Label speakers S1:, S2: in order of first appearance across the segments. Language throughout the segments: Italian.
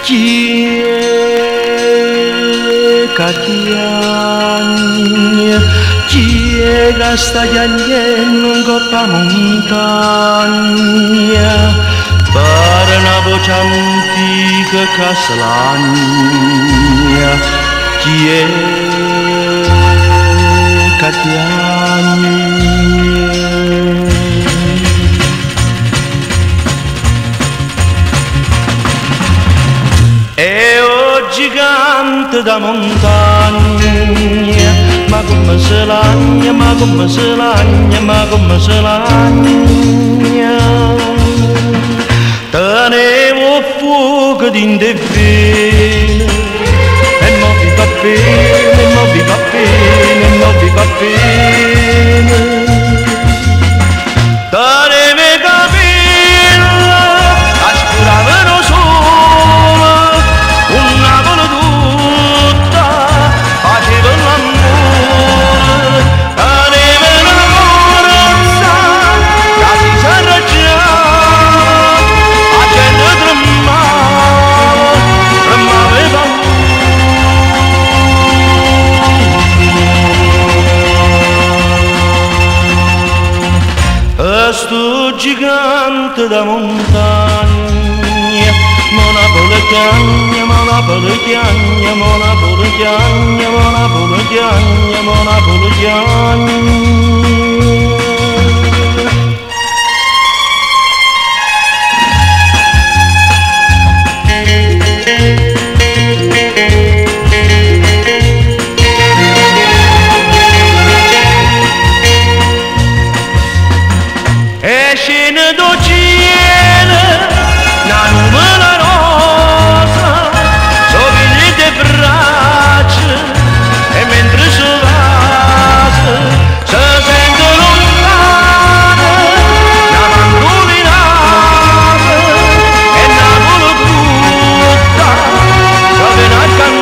S1: Chi è Catiagna, chi è che sta piangendo in coppa montagna, per una voce antica che slagna. Chi è Catiagna? Gigante da montagna, ma come se lagna, ma come se lagna, ma come se lagna. Tenevo fuoco dentro e vene, e non vi va bene, non vi va bene, non vi va bene. Tenevo i capelli, ascuravano sto gigante da montagna, Monapole chiagna, Monapole chiagna, Monapole chiagna, Monapole chiagna, Monapole chiagna. Scene d'oceano, una nuvola rosa, sopra braccia, e mentre si vasa, si sente lontana, una mandolinata, e una vola brutta, si viene a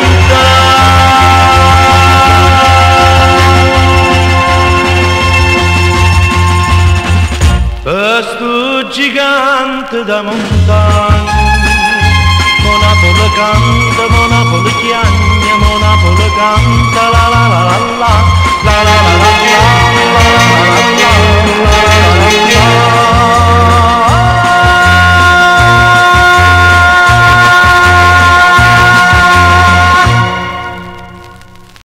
S1: questo gigante da montagna, Monapole canta, Monapole chiagna, Monapole canta, la la.